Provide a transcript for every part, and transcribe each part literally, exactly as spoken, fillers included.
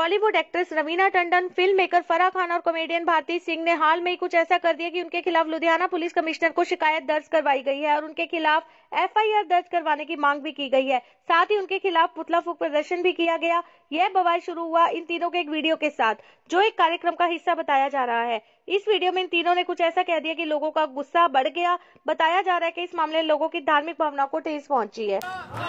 Bollywood actress Raveena Tandon, film maker Farah Khan और comedian Bharti Singh ने हाल में ही कुछ ऐसा कर दिया कि उनके खिलाफ लुधियाना पुलिस कमिश्नर को शिकायत दर्ज करवाई गई है और उनके खिलाफ एफ आई आर दर्ज करवाने की मांग भी की गई है। साथ ही उनके खिलाफ पुतला फूंक प्रदर्शन भी किया गया। यह बवाल शुरू हुआ इन तीनों के एक वीडियो के साथ, जो एक कार्यक्रम का हिस्सा बताया जा रहा है। इस वीडियो में इन तीनों ने कुछ ऐसा कह दिया कि लोगों का गुस्सा बढ़ गया। बताया जा रहा है कि इस मामले में लोगों की धार्मिक भावनाओं को ठेस पहुंची है।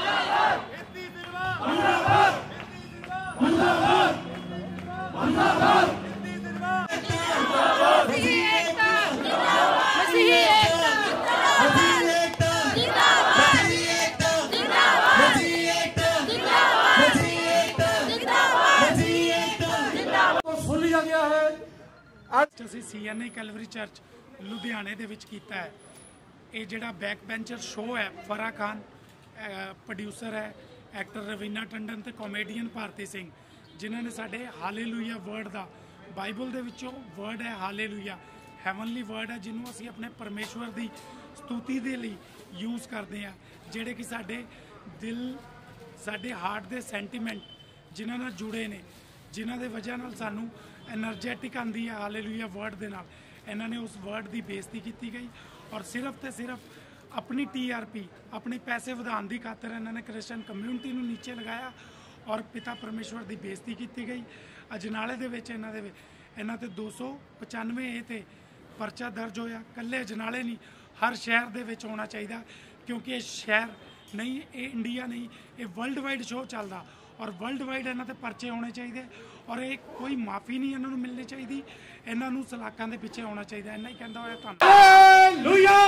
ਅੱਜ ਅਸੀਂ ਸੀ ਐਨ ਏ ਕੈਲਵਰੀ ਚਰਚ ਲੁਧਿਆਣੇ ਦੇ ਵਿੱਚ ਕੀਤਾ ਹੈ। ਇਹ ਜਿਹੜਾ ਬੈਕ ਬੈਂਚਰ ਸ਼ੋਅ ਹੈ, ਫਰਾਹ ਖਾਨ ਪ੍ਰੋਡਿਊਸਰ ਹੈ, ਐਕਟਰ ਰਵੀਨਾ ਟੰਡਨ ਤੇ ਕਾਮੇਡੀਅਨ ਭਾਰਤੀ ਸਿੰਘ, ਜਿਨ੍ਹਾਂ ਨੇ ਸਾਡੇ ਹਾਲੇਲੂਇਆ ਵਰਡ ਦਾ, ਬਾਈਬਲ ਦੇ ਵਿੱਚੋਂ ਵਰਡ ਹੈ ਹਾਲੇਲੂਇਆ, ਹੈਵਨਲੀ ਵਰਡ ਹੈ, ਜਿਹਨੂੰ ਅਸੀਂ ਆਪਣੇ ਪਰਮੇਸ਼ਵਰ ਦੀ ਸਤੂਤੀ ਦੇ ਲਈ ਯੂਜ਼ ਕਰਦੇ ਹਾਂ, ਜਿਹੜੇ ਕਿ ਸਾਡੇ ਦਿਲ, ਸਾਡੇ ਹਾਰਟ ਦੇ ਸੈਂਟੀਮੈਂਟ ਜਿਨ੍ਹਾਂ ਨਾਲ ਜੁੜੇ ਨੇ, ਜਿਨ੍ਹਾਂ ਦੇ ਵਜ੍ਹਾ ਨਾਲ ਸਾਨੂੰ एनर्जैटिक आती है हालेलुया वर्ड के नाल। इन्हों ने उस वर्ड की बेइज्जती की गई और सिर्फ तो सिर्फ अपनी टी आर पी, अपने पैसे वधाने की खातर इन्होंने क्रिश्चियन कम्यूनिटी को नीचे लगाया और पिता परमेश्वर की बेइज्जती की गई। अजनाले के इन्हों के इन्हों ते दो सौ पचानवे ए ते परचा दर्ज होया। कल्ले अजनाले नहीं, हर शहर के होना चाहिए, क्योंकि ये शहर नहीं, ये इंडिया नहीं, ये वर्ल्ड वाइड शो चलता और वर्ल्ड वाइड इन्हों के परचे होने चाहिए और ये कोई माफ़ी नहीं इन्हों मिलनी चाहिए। इन्हों सलाखों के पिछे होना चाहिए। इन्ना ही कहता होया।